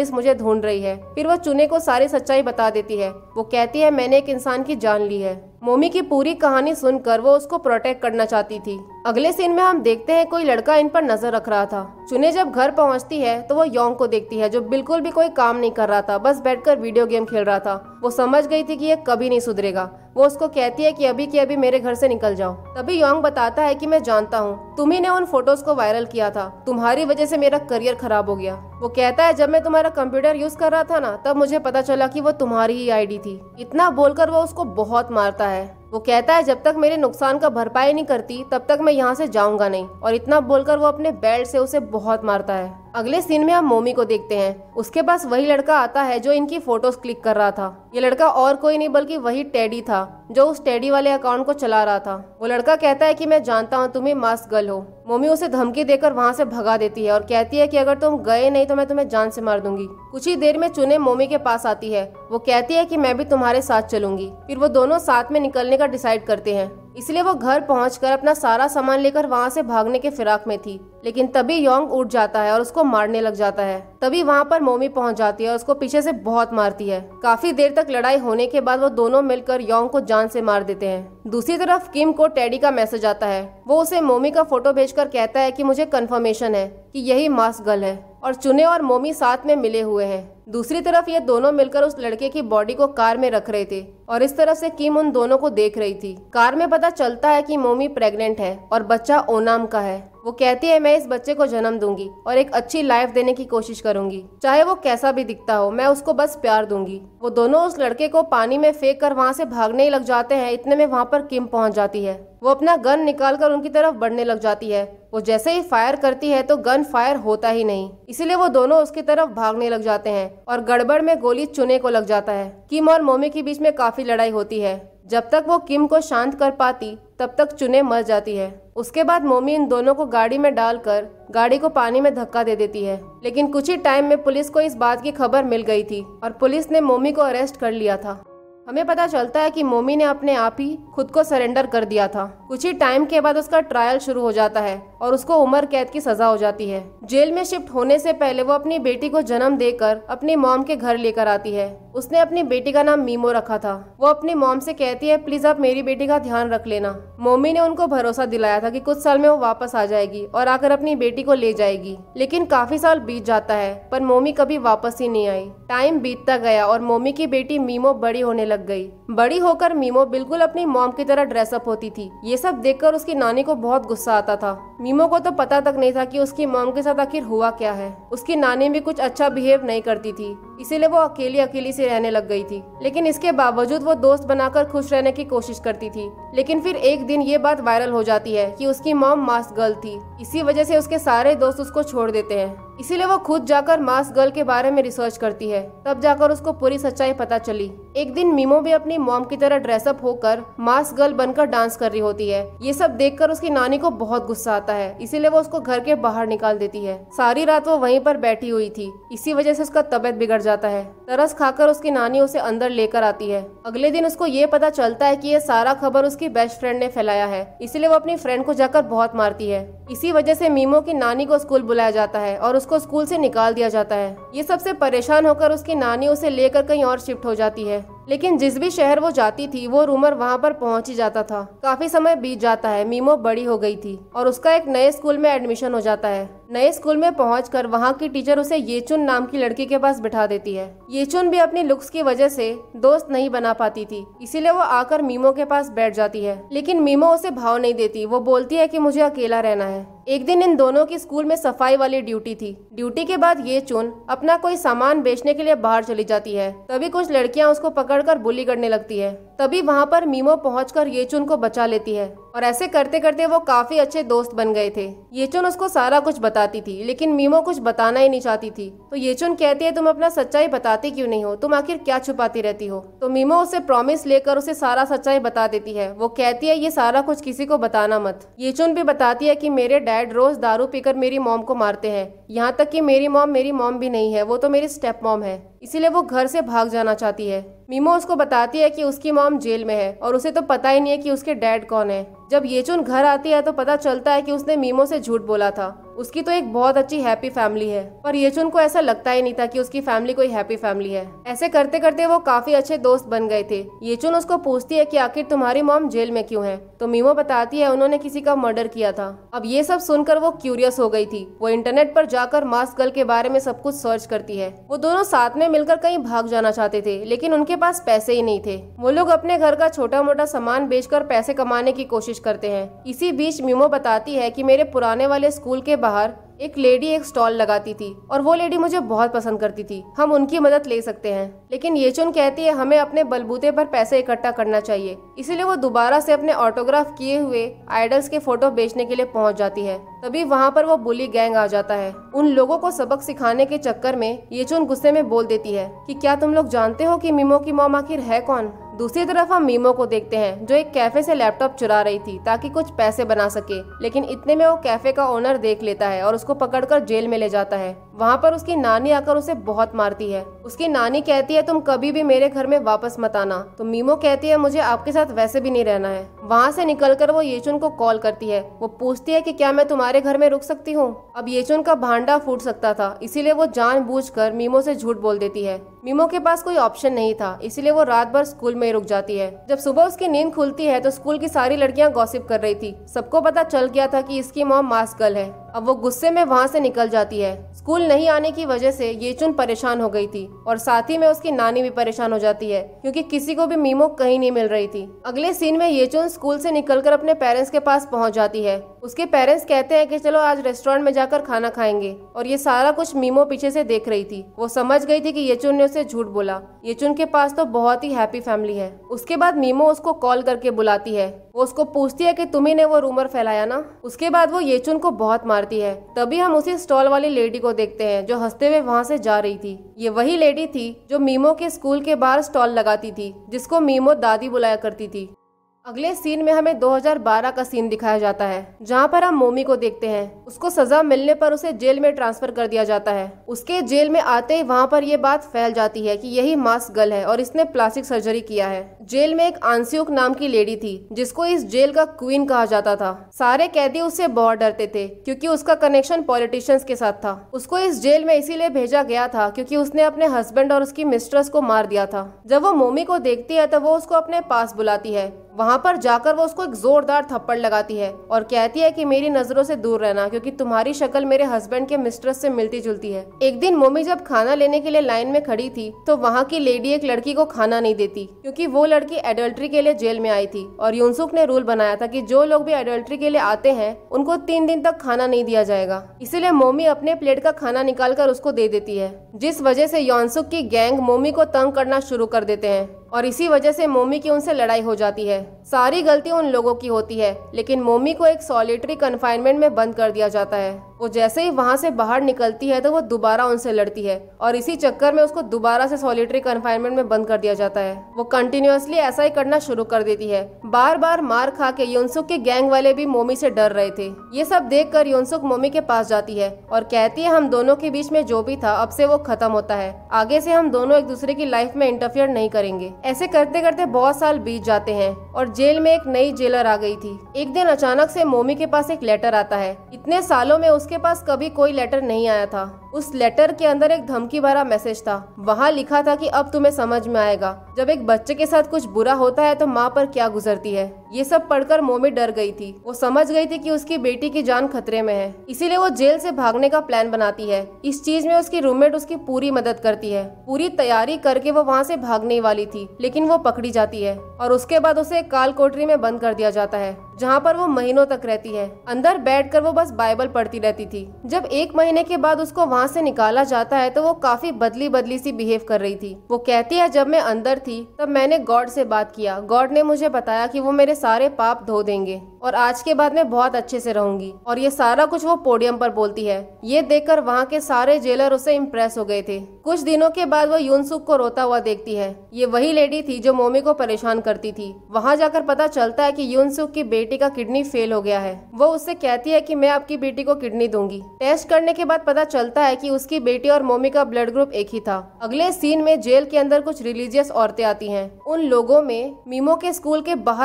पुलिस मुझे ढूंढ रही है। फिर वो चुने को सारी सच्चाई बता देती है। वो कहती है मैंने एक इंसान की जान ली है। मोमी की पूरी कहानी सुनकर वो उसको प्रोटेक्ट करना चाहती थी। अगले सीन में हम देखते हैं कोई लड़का इन पर नजर रख रहा था। चुने जब घर पहुंचती है तो वो योंग को देखती है जो बिल्कुल भी कोई काम नहीं कर रहा था, बस बैठकर वीडियो गेम खेल रहा था। वो समझ गई थी कि ये कभी नहीं सुधरेगा। वो उसको कहती है कि अभी मेरे घर से निकल जाओ। तभी योंग बताता है कि मैं जानता हूँ तुम्ही ने उन फोटोज को वायरल किया था, तुम्हारी वजह से मेरा करियर खराब हो गया। वो कहता है जब मैं तुम्हारा कंप्यूटर यूज कर रहा था ना, तब मुझे पता चला कि वो तुम्हारी ही आईडी थी। इतना बोलकर वो उसको बहुत मारता है। वो कहता है जब तक मेरे नुकसान का भरपाई नहीं करती तब तक मैं यहाँ से जाऊंगा नहीं, और इतना बोलकर वो अपने बेल्ट से उसे बहुत मारता है। अगले सीन में हम मोमी को देखते हैं। उसके पास वही लड़का आता है जो इनकी फोटोज क्लिक कर रहा था। ये लड़का और कोई नहीं बल्कि वही टेडी था जो उस टेडी वाले अकाउंट को चला रहा था। वो लड़का कहता है कि मैं जानता हूँ तुम मास्क गर्ल हो। मोमी उसे धमकी देकर वहाँ से भगा देती है और कहती है कि अगर तुम गए नहीं तो मैं तुम्हें जान से मार दूंगी। कुछ ही देर में चुने मोमी के पास आती है। वो कहती है कि मैं भी तुम्हारे साथ चलूंगी। फिर वो दोनों साथ में निकलने का डिसाइड करते हैं। इसलिए वो घर पहुंचकर अपना सारा सामान लेकर वहां से भागने के फिराक में थी। लेकिन तभी योंग उठ जाता है और उसको मारने लग जाता है। तभी वहां पर मोमी पहुंच जाती है और उसको पीछे से बहुत मारती है। काफी देर तक लड़ाई होने के बाद वो दोनों मिलकर योंग को जान से मार देते हैं। दूसरी तरफ किम को टेडी का मैसेज आता है। वो उसे मोमी का फोटो भेजकर कहता है कि मुझे कंफर्मेशन है कि यही मास्क गर्ल है और चुने और मोमी साथ में मिले हुए हैं। दूसरी तरफ ये दोनों मिलकर उस लड़के की बॉडी को कार में रख रहे थे और इस तरह से किम उन दोनों को देख रही थी। कार में पता चलता है कि मोमी प्रेग्नेंट है और बच्चा ओनाम का है। वो कहती है मैं इस बच्चे को जन्म दूंगी और एक अच्छी लाइफ देने की कोशिश करूंगी, चाहे वो कैसा भी दिखता हो, मैं उसको बस प्यार दूंगी। वो दोनों उस लड़के को पानी में फेंक कर वहाँ से भागने ही लग जाते हैं। इतने में वहाँ पर किम पहुँच जाती है। वो अपना गन निकालकर उनकी तरफ बढ़ने लग जाती है। वो जैसे ही फायर करती है तो गन फायर होता ही नहीं, इसीलिए वो दोनों उसकी तरफ भागने लग जाते हैं और गड़बड़ में गोली चुने को लग जाता है। किम और मोमी के बीच में काफी लड़ाई होती है। जब तक वो किम को शांत कर पाती तब तक चुने मर जाती है। उसके बाद मोमी इन दोनों को गाड़ी में डालकर गाड़ी को पानी में धक्का दे देती है। लेकिन कुछ ही टाइम में पुलिस को इस बात की खबर मिल गई थी और पुलिस ने मोमी को अरेस्ट कर लिया था। हमें पता चलता है कि मोमी ने अपने आप ही खुद को सरेंडर कर दिया था। कुछ ही टाइम के बाद उसका ट्रायल शुरू हो जाता है और उसको उम्र कैद की सजा हो जाती है। जेल में शिफ्ट होने से पहले वो अपनी बेटी को जन्म देकर अपनी मॉम के घर लेकर आती है। उसने अपनी बेटी का नाम मीमो रखा था। वो अपनी मॉम से कहती है प्लीज आप मेरी बेटी का ध्यान रख लेना। मोमी ने उनको भरोसा दिलाया था कि कुछ साल में वो वापस आ जाएगी और आकर अपनी बेटी को ले जाएगी। लेकिन काफी साल बीत जाता है पर मोमी कभी वापस ही नहीं आई। टाइम बीतता गया और मोमी की बेटी मीमो बड़ी होने लग गई। बड़ी होकर मीमो बिल्कुल अपनी मॉम की तरह ड्रेसअप होती थी। ये सब देखकर उसकी नानी को बहुत गुस्सा आता था। मीमो को तो पता तक नहीं था कि उसकी मॉम के साथ आखिर हुआ क्या है। उसकी नानी भी कुछ अच्छा बिहेव नहीं करती थी, इसीलिए वो अकेली अकेली से रहने लग गई थी। लेकिन इसके बावजूद वो दोस्त बनाकर खुश रहने की कोशिश करती थी। लेकिन फिर एक दिन ये बात वायरल हो जाती है कि उसकी मॉम मास्क गर्ल थी। इसी वजह से उसके सारे दोस्त उसको छोड़ देते हैं। इसीलिए वो खुद जाकर मास्क गर्ल के बारे में रिसर्च करती है। तब जाकर उसको पूरी सच्चाई पता चली। एक दिन मीमो भी अपनी मॉम की तरह ड्रेसअप होकर मास्क गर्ल बनकर डांस कर रही होती है। ये सब देखकर उसकी नानी को बहुत गुस्सा आता है, इसीलिए वो उसको घर के बाहर निकाल देती है। सारी रात वो वहीं पर बैठी हुई थी, इसी वजह से उसका तबीयत बिगड़ जाता है। तरस खाकर उसकी नानी उसे अंदर लेकर आती है। अगले दिन उसको ये पता चलता है कि ये सारा खबर उसकी बेस्ट फ्रेंड ने फैलाया है, इसीलिए वो अपनी फ्रेंड को जाकर बहुत मारती है। इसी वजह से मीमो की नानी को स्कूल बुलाया जाता है और उसको स्कूल से निकाल दिया जाता है। ये सबसे परेशान होकर उसकी नानी उसे लेकर कहीं और शिफ्ट हो जाती है। लेकिन जिस भी शहर वो जाती थी वो रूमर वहाँ पर पहुँच ही जाता था। काफी समय बीत जाता है। मीमो बड़ी हो गई थी और उसका एक नए स्कूल में एडमिशन हो जाता है। नए स्कूल में पहुंचकर वहाँ की टीचर उसे येचुन नाम की लड़की के पास बिठा देती है। येचुन भी अपनी लुक्स की वजह से दोस्त नहीं बना पाती थी, इसीलिए वो आकर मीमो के पास बैठ जाती है। लेकिन मीमो उसे भाव नहीं देती। वो बोलती है कि मुझे अकेला रहना है। एक दिन इन दोनों की स्कूल में सफाई वाली ड्यूटी थी। ड्यूटी के बाद येचुन अपना कोई सामान बेचने के लिए बाहर चली जाती है। तभी कुछ लड़कियां उसको पकड़कर बुली करने लगती है। तभी वहाँ पर मीमो पहुंचकर येचुन को बचा लेती है और ऐसे करते करते वो काफी अच्छे दोस्त बन गए थे। येचुन उसको सारा कुछ बताती थी, लेकिन मीमो कुछ बताना ही नहीं चाहती थी। तो येचुन कहती है तुम अपना सच्चाई बताती क्यों नहीं हो, तुम आखिर क्या छुपाती रहती हो। तो मीमो उससे प्रॉमिस लेकर उसे सारा सच्चाई बता देती है। वो कहती है ये सारा कुछ किसी को बताना मत। येचुन भी बताती है कि मेरे डैड रोज दारू पीकर मेरी मॉम को मारते हैं, यहाँ तक कि मेरी मॉम भी नहीं है, वो तो मेरी स्टेप मॉम है, इसीलिए वो घर से भाग जाना चाहती है। मीमो उसको बताती है कि उसकी मॉम जेल में है और उसे तो पता ही नहीं है कि उसके डैड कौन है। जब येचुन घर आती है तो पता चलता है कि उसने मीमो से झूठ बोला था। उसकी तो एक बहुत अच्छी हैप्पी फैमिली है, पर येचुन को ऐसा लगता ही नहीं था कि उसकी फैमिली कोई हैप्पी फैमिली है। ऐसे करते करते वो काफी अच्छे दोस्त बन गए थे। येचुन उसको पूछती है कि आखिर तुम्हारी मॉम जेल में क्यों है, तो मीमो बताती है उन्होंने किसी का मर्डर किया था। अब ये सब सुनकर वो क्यूरियस हो गई थी। वो इंटरनेट पर जाकर मास्क गर्ल के बारे में सब कुछ सर्च करती है। वो दोनों साथ में मिलकर कहीं भाग जाना चाहते थे, लेकिन उनके पास पैसे ही नहीं थे। वो लोग अपने घर का छोटा मोटा सामान बेचकर पैसे कमाने की कोशिश करते हैं। इसी बीच मीमो बताती है कि मेरे पुराने वाले स्कूल के बाहर एक लेडी एक स्टॉल लगाती थी और वो लेडी मुझे बहुत पसंद करती थी, हम उनकी मदद ले सकते हैं। लेकिन येचुन कहती है हमें अपने बलबूते पर पैसे इकट्ठा करना चाहिए, इसीलिए वो दोबारा से अपने ऑटोग्राफ किए हुए आइडल्स के फोटो बेचने के लिए पहुंच जाती है। तभी वहाँ पर वो बुली गैंग आ जाता है। उन लोगों को सबक सिखाने के चक्कर में येचुन गुस्से में बोल देती है कि क्या तुम लोग जानते हो कि मीमो की मॉम आखिर है कौन। दूसरी तरफ हम मीमो को देखते हैं जो एक कैफे से लैपटॉप चुरा रही थी ताकि कुछ पैसे बना सके, लेकिन इतने में वो कैफे का ओनर देख लेता है और उसको पकड़कर जेल में ले जाता है। वहाँ पर उसकी नानी आकर उसे बहुत मारती है। उसकी नानी कहती है तुम कभी भी मेरे घर में वापस मत आना, तो मीमो कहती है मुझे आपके साथ वैसे भी नहीं रहना है। वहाँ से निकलकर वो येचुन को कॉल करती है। वो पूछती है कि क्या मैं तुम्हारे घर में रुक सकती हूँ। अब येचुन का भांडा फूट सकता था, इसीलिए वो जानबूझकर मीमो से झूठ बोल देती है। मीमो के पास कोई ऑप्शन नहीं था, इसीलिए वो रात भर स्कूल में रुक जाती है। जब सुबह उसकी नींद खुलती है तो स्कूल की सारी लड़कियां गॉसिप कर रही थी। सबको पता चल गया था कि इसकी मॉम मास्क गर्ल है। अब वो गुस्से में वहाँ से निकल जाती है। स्कूल नहीं आने की वजह से येचुन परेशान हो गई थी और साथ ही में उसकी नानी भी परेशान हो जाती है क्योंकि किसी को भी मीमो कहीं नहीं मिल रही थी। अगले सीन में येचुन स्कूल से निकलकर अपने पेरेंट्स के पास पहुंच जाती है। उसके पेरेंट्स कहते हैं कि चलो आज रेस्टोरेंट में जाकर खाना खाएंगे, और ये सारा कुछ मीमो पीछे से देख रही थी। वो समझ गई थी कि येचुन ने उसे झूठ बोला। येचुन के पास तो बहुत ही हैप्पी फैमिली है। उसके बाद मीमो उसको कॉल करके बुलाती है। वो उसको पूछती है कि तुम्ही ने वो रूमर फैलाया ना। उसके बाद वो येचुन को बहुत मारती है। तभी हम उसी स्टॉल वाली लेडी को देखते हैं जो हंसते हुए वहाँ से जा रही थी। ये वही लेडी थी जो मीमो के स्कूल के बाहर स्टॉल लगाती थी, जिसको मीमो दादी बुलाया करती थी। अगले सीन में हमें 2012 का सीन दिखाया जाता है, जहाँ पर हम मोमी को देखते हैं। उसको सजा मिलने पर उसे जेल में ट्रांसफर कर दिया जाता है। उसके जेल में आते ही वहाँ पर ये बात फैल जाती है कि यही मास्क गर्ल है और इसने प्लास्टिक सर्जरी किया है। जेल में एक आंसियुक नाम की लेडी थी जिसको इस जेल का क्वीन कहा जाता था। सारे कैदी उससे बहुत डरते थे क्योंकि उसका कनेक्शन पॉलिटिशियंस के साथ था। उसको इस जेल में इसीलिए भेजा गया था क्योंकि उसने अपने हस्बैंड और उसकी मिस्ट्रेस को मार दिया था। जब वो मोमी को देखती है तो वो उसको अपने पास बुलाती है। वहाँ पर जाकर वो उसको एक जोरदार थप्पड़ लगाती है और कहती है कि मेरी नजरों से दूर रहना क्योंकि तुम्हारी शक्ल मेरे हस्बैंड के मिस्ट्रेस से मिलती जुलती है। एक दिन मोमी जब खाना लेने के लिए लाइन में खड़ी थी तो वहाँ की लेडी एक लड़की को खाना नहीं देती क्योंकि वो लड़की एडल्ट्री के लिए जेल में आई थी और युनसुक ने रूल बनाया था कि जो लोग भी एडल्ट्री के लिए आते हैं उनको 3 दिन तक खाना नहीं दिया जाएगा। इसीलिए मोमी अपने प्लेट का खाना निकालकर उसको दे देती है, जिस वजह से योनसुक की गैंग मोमी को तंग करना शुरू कर देते हैं और इसी वजह से मोमी की उनसे लड़ाई हो जाती है। सारी गलती उन लोगों की होती है, लेकिन मोमी को एक सॉलिटरी कन्फाइनमेंट में बंद कर दिया जाता है। वो जैसे ही वहाँ से बाहर निकलती है तो वो दोबारा उनसे लड़ती है और इसी चक्कर में उसको दोबारा से सॉलिटरी कन्फाइनमेंट में बंद कर दिया जाता है। वो कंटिन्यूअसली ऐसा ही करना शुरू कर देती है। बार बार मार खा के युनसुक के गैंग वाले भी मोमी से डर रहे थे। ये सब देख कर युनसुक मोमी के पास जाती है और कहती है हम दोनों के बीच में जो भी था अब से वो खत्म होता है, आगे से हम दोनों एक दूसरे की लाइफ में इंटरफियर नहीं करेंगे। ऐसे करते करते बहुत साल बीत जाते हैं और जेल में एक नई जेलर आ गई थी। एक दिन अचानक से मोमी के पास एक लेटर आता है। इतने सालों में उसके पास कभी कोई लेटर नहीं आया था। उस लेटर के अंदर एक धमकी भरा मैसेज था। वहाँ लिखा था कि अब तुम्हें समझ में आएगा जब एक बच्चे के साथ कुछ बुरा होता है तो माँ पर क्या गुजरती है। ये सब पढ़कर मोमी डर गई थी। वो समझ गई थी कि उसकी बेटी की जान खतरे में है, इसीलिए वो जेल से भागने का प्लान बनाती है। इस चीज में उसकी रूममेट उसकी पूरी मदद करती है। पूरी तैयारी करके वो वहाँ से भागने वाली थी, लेकिन वो पकड़ी जाती है और उसके बाद उसे काल कोठरी में बंद कर दिया जाता है, जहाँ पर वो महीनों तक रहती है। अंदर बैठकर वो बस बाइबल पढ़ती रहती थी। जब 1 महीने के बाद उसको वहाँ से निकाला जाता है तो वो काफी बदली बदली सी बिहेव कर रही थी। वो कहती है जब मैं अंदर थी तब मैंने गॉड से बात किया। गॉड ने मुझे बताया कि वो मेरे सारे पाप धो देंगे और आज के बाद मैं बहुत अच्छे से रहूंगी। और ये सारा कुछ वो पोडियम पर बोलती है। ये देखकर वहाँ के सारे जेलर उससे इम्प्रेस हो गए थे। कुछ दिनों के बाद वो युनसुक को रोता हुआ देखती है। ये वही लेडी थी जो मोमी को परेशान करती थी। वहाँ जाकर पता चलता है कि युनसुक की बेटी का किडनी फेल हो गया है। वो उससे कहती है कि मैं आपकी बेटी को किडनी दूंगी। टेस्ट करने के बाद पता चलता है कि उसकी बेटी और मोमी का ब्लड ग्रुप एक ही था। अगले सीन में जेल के अंदर कुछ रिलीजियस औरतें आती हैं। उन लोगों में मीमो के स्कूल के बाहर वाली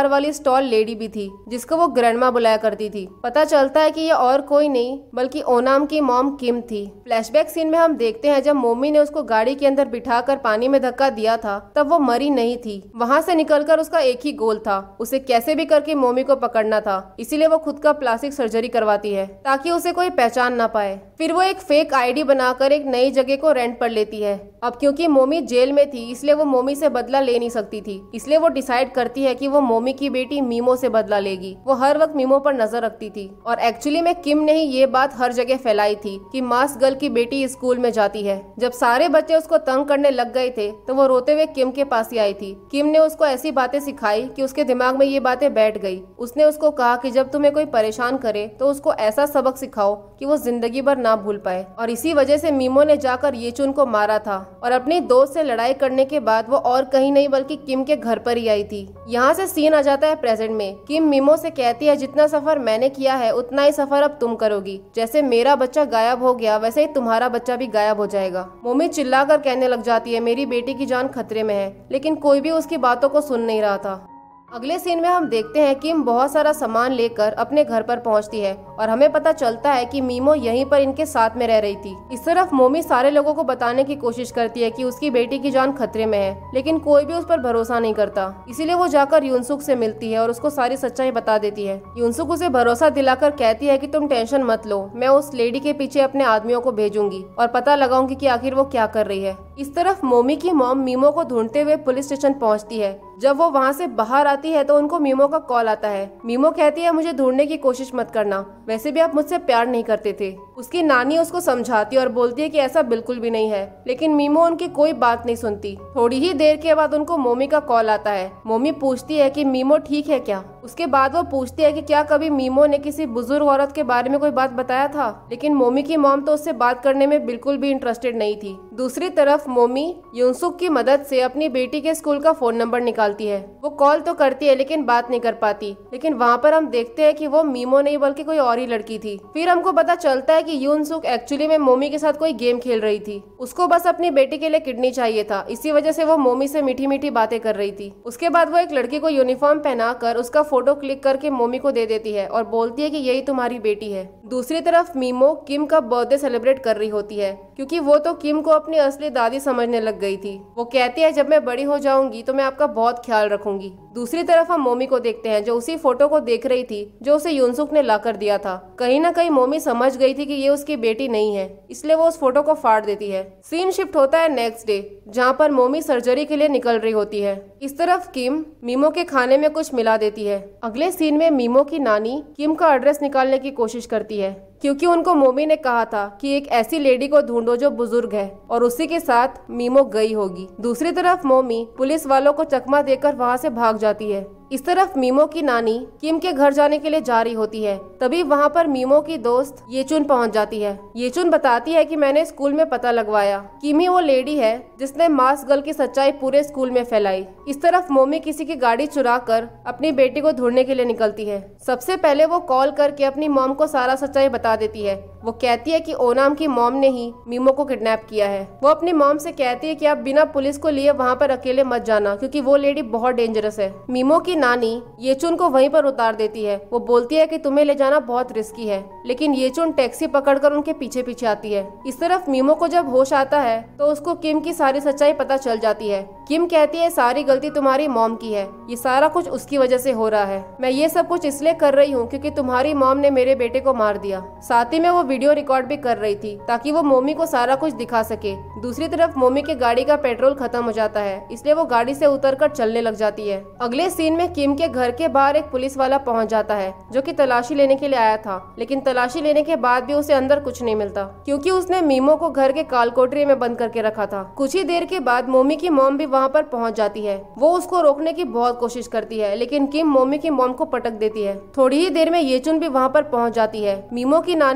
पुलिस टॉल लेडी भी थी जिसको वो ग्रैंडमा बुलाया करती थी। पता चलता है कि ये और कोई नहीं बल्कि ओनाम की मॉम किम थी। फ्लैशबैक सीन में हम देखते हैं जब मोमी ने उसको गाड़ी के अंदर बिठाकर पानी में धक्का दिया था तब वो मरी नहीं थी। वहाँ से निकलकर उसका एक ही गोल था, उसे कैसे भी करके मोमी को पकड़ना था। इसीलिए वो खुद का प्लास्टिक सर्जरी करवाती है ताकि उसे कोई पहचान ना पाए। फिर वो एक फेक आईडी बनाकर एक नई जगह को रेंट पर लेती है। अब क्योंकि मोमी जेल में थी इसलिए वो मोमी से बदला ले नहीं सकती थी, इसलिए वो डिसाइड करती है कि वो मोमी की बेटी मीमो से बदला लेगी। वो हर वक्त मीमो पर नजर रखती थी और एक्चुअली में किम ने ही ये बात हर जगह फैलाई थी कि मास्क गर्ल की बेटी स्कूल में जाती है। जब सारे बच्चे उसको तंग करने लग गए थे तो वो रोते हुए किम के पास ही आई थी। किम ने उसको ऐसी बातें सिखाई कि उसके दिमाग में ये बातें बैठ गई। उसने उसको कहा कि जब तुम्हें कोई परेशान करे तो उसको ऐसा सबक सिखाओ कि वो जिंदगी भर ना भूल पाए। और इसी वजह से मीमो ने जाकर येचुन को मारा था और अपनी दोस्त से लड़ाई करने के बाद वो और कहीं नहीं बल्कि किम के घर पर ही आई थी। यहाँ से सीन आ जाता है प्रेजेंट में। किम मीमो से कहती है जितना सफर मैंने किया है उतना ही सफर अब तुम करोगी। जैसे मेरा बच्चा गायब हो गया वैसे ही तुम्हारा बच्चा भी गायब हो जाएगा। मोमी चिल्लाकर कहने लग जाती है मेरी बेटी की जान खतरे में है, लेकिन कोई भी उसकी बातों को सुन नहीं रहा था। अगले सीन में हम देखते हैं किम बहुत सारा सामान लेकर अपने घर पर पहुंचती है और हमें पता चलता है कि मीमो यहीं पर इनके साथ में रह रही थी। इस तरफ मोमी सारे लोगों को बताने की कोशिश करती है कि उसकी बेटी की जान खतरे में है, लेकिन कोई भी उस पर भरोसा नहीं करता। इसीलिए वो जाकर यूनसुक से मिलती है और उसको सारी सच्चाई बता देती है। यूनसुक उसे भरोसा दिलाकर कहती है कि तुम टेंशन मत लो, मैं उस लेडी के पीछे अपने आदमियों को भेजूंगी और पता लगाऊंगी कि आखिर वो क्या कर रही है। इस तरफ मोमी की मॉम मीमो को ढूंढते हुए पुलिस स्टेशन पहुंचती है। जब वो वहाँ से बाहर आती है तो उनको मीमो का कॉल आता है। मीमो कहती है मुझे ढूंढने की कोशिश मत करना, वैसे भी आप मुझसे प्यार नहीं करते थे। उसकी नानी उसको समझाती और बोलती है कि ऐसा बिल्कुल भी नहीं है, लेकिन मीमो उनकी कोई बात नहीं सुनती। थोड़ी ही देर के बाद उनको मोमी का कॉल आता है। मोमी पूछती है कि मीमो ठीक है क्या। उसके बाद वो पूछती है कि क्या कभी मीमो ने किसी बुजुर्ग औरत के बारे में कोई बात बताया था, लेकिन मोमी की मॉम तो उससे बात करने में बिल्कुल भी इंटरेस्टेड नहीं थी। दूसरी तरफ मोमी यूनसुक की मदद से अपनी बेटी के स्कूल का फोन नंबर निकालती है। वो कॉल तो करती है लेकिन बात नहीं कर पाती। लेकिन वहाँ पर हम देखते हैं कि वो मीमो नहीं बल्कि कोई और ही लड़की थी। फिर हमको पता चलता है कि यूनसुक एक्चुअली में मोमी के साथ कोई गेम खेल रही थी। उसको बस अपनी बेटी के लिए किडनी चाहिए था, इसी वजह से वो मोमी से मीठी मीठी बातें कर रही थी। उसके बाद वो एक लड़की को यूनिफॉर्म पहनाकर उसका फोटो क्लिक करके मोमी को दे देती है और बोलती है कि यही तुम्हारी बेटी है। दूसरी तरफ मीमो किम का बर्थडे सेलिब्रेट कर रही होती है, क्योंकि वो तो किम को अपनी असली दादी समझने लग गई थी। वो कहती है जब मैं बड़ी हो जाऊंगी तो मैं आपका बहुत ख्याल रखूंगी। दूसरी तरफ हम मोमी को देखते हैं जो उसी फोटो को देख रही थी जो उसे यूनसुक ने लाकर दिया था। कहीं ना कहीं मोमी समझ गई थी कि ये उसकी बेटी नहीं है, इसलिए वो उस फोटो को फाड़ देती है। सीन शिफ्ट होता है नेक्स्ट डे, जहाँ पर मोमी सर्जरी के लिए निकल रही होती है। इस तरफ किम मीमो के खाने में कुछ मिला देती है। अगले सीन में मीमो की नानी किम का एड्रेस निकालने की कोशिश करती है, क्योंकि उनको मोमी ने कहा था कि एक ऐसी लेडी को ढूंढो जो बुजुर्ग है, और उसी के साथ मीमो गई होगी। दूसरी तरफ मोमी पुलिस वालों को चकमा देकर वहाँ से भाग जाती है। इस तरफ मीमो की नानी किम के घर जाने के लिए जा रही होती है। तभी वहाँ पर मीमो की दोस्त येचुन पहुँच जाती है। येचुन बताती है कि मैंने स्कूल में पता लगवाया, किम ही वो लेडी है जिसने मास्क गर्ल की सच्चाई पूरे स्कूल में फैलाई। इस तरफ मोमी किसी की गाड़ी चुरा कर अपनी बेटी को ढूंढने के लिए निकलती है। सबसे पहले वो कॉल करके अपनी मॉम को सारा सच्चाई बता देती है। वो कहती है कि ओनाम की मॉम ने ही मीमो को किडनैप किया है। वो अपनी मॉम से कहती है कि आप बिना पुलिस को लिए वहाँ पर अकेले मत जाना, क्योंकि वो लेडी बहुत डेंजरस है। मीमो की नानी येचुन को वहीं पर उतार देती है। वो बोलती है कि तुम्हें ले जाना बहुत रिस्की है, लेकिन येचुन टैक्सी पकड़कर उनके पीछे पीछे आती है। इस तरफ मीमो को जब होश आता है तो उसको किम की सारी सच्चाई पता चल जाती है। किम कहती है सारी गलती तुम्हारी मॉम की है, ये सारा कुछ उसकी वजह से हो रहा है। मैं ये सब कुछ इसलिए कर रही हूँ क्योंकि तुम्हारी मॉम ने मेरे बेटे को मार दिया। साथ ही में वो वीडियो रिकॉर्ड भी कर रही थी ताकि वो मोमी को सारा कुछ दिखा सके। दूसरी तरफ मोमी के गाड़ी का पेट्रोल खत्म हो जाता है, इसलिए वो गाड़ी से उतरकर चलने लग जाती है। अगले सीन में किम के घर के बाहर एक पुलिस वाला पहुंच जाता है जो कि तलाशी लेने के लिए आया था, लेकिन तलाशी लेने के बाद भी उसे अंदर कुछ नहीं मिलता, क्योंकि उसने मीमो को घर के कालकोठरी में बंद करके रखा था। कुछ ही देर के बाद मोमी की मॉम भी वहाँ पर पहुँच जाती है। वो उसको रोकने की बहुत कोशिश करती है, लेकिन किम मोमी की मॉम को पटक देती है। थोड़ी ही देर में येचुन भी वहाँ पर पहुँच जाती है। मीमो की नानी उसे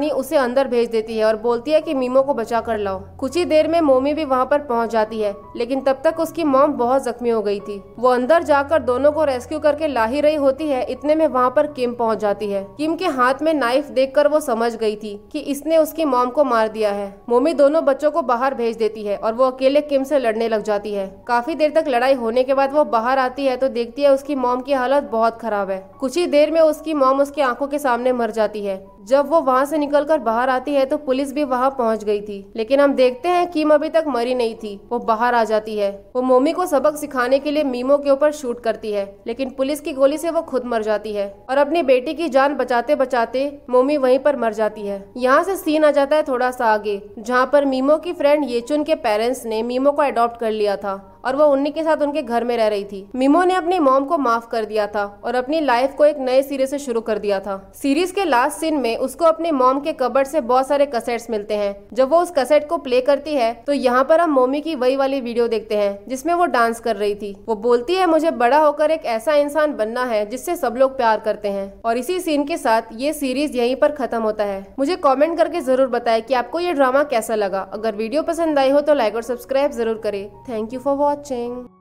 अंदर भेज देती है और बोलती है कि मीमो को बचा कर लाओ। कुछ ही देर में मोमी भी वहाँ पर पहुँच जाती है, लेकिन तब तक उसकी मॉम बहुत जख्मी हो गई थी। वो अंदर जाकर दोनों को रेस्क्यू करके ला ही रही होती है, इतने में वहाँ पर किम पहुँच जाती है। किम के हाथ में नाइफ देखकर वो समझ गई थी कि इसने उसकी मॉम को मार दिया है। मोमी दोनों बच्चों को बाहर भेज देती है और वो अकेले किम से लड़ने लग जाती है। काफी देर तक लड़ाई होने के बाद वो बाहर आती है तो देखती है उसकी मॉम की हालत बहुत खराब है। कुछ ही देर में उसकी मॉम उसकी आंखों के सामने मर जाती है। जब वो वहाँ से निकलकर बाहर आती है तो पुलिस भी वहाँ पहुँच गई थी, लेकिन हम देखते हैं किम अभी तक मरी नहीं थी। वो बाहर आ जाती है। वो मोमी को सबक सिखाने के लिए मीमो के ऊपर शूट करती है, लेकिन पुलिस की गोली से वो खुद मर जाती है और अपनी बेटी की जान बचाते बचाते मोमी वहीं पर मर जाती है। यहाँ से सीन आ जाता है थोड़ा सा आगे, जहाँ पर मीमो की फ्रेंड येचुन के पेरेंट्स ने मीमो को अडॉप्ट कर लिया था और वो उन्हीं के साथ उनके घर में रह रही थी। मीमो ने अपनी मॉम को माफ कर दिया था और अपनी लाइफ को एक नए सिरे से शुरू कर दिया था। सीरीज के लास्ट सीन में उसको अपनी मॉम के कबर्ड से बहुत सारे कैसेट्स मिलते हैं। जब वो उस कैसेट को प्ले करती है तो यहाँ पर हम मोमी की वही वाली वीडियो देखते हैं जिसमें वो डांस कर रही थी। वो बोलती है, मुझे बड़ा होकर एक ऐसा इंसान बनना है जिससे सब लोग प्यार करते हैं। और इसी सीन के साथ ये सीरीज यहीं पर खत्म होता है। मुझे कमेंट करके जरूर बताएं कि आपको ये ड्रामा कैसा लगा। अगर वीडियो पसंद आई हो तो लाइक और सब्सक्राइब जरूर करें। Thank you for watching.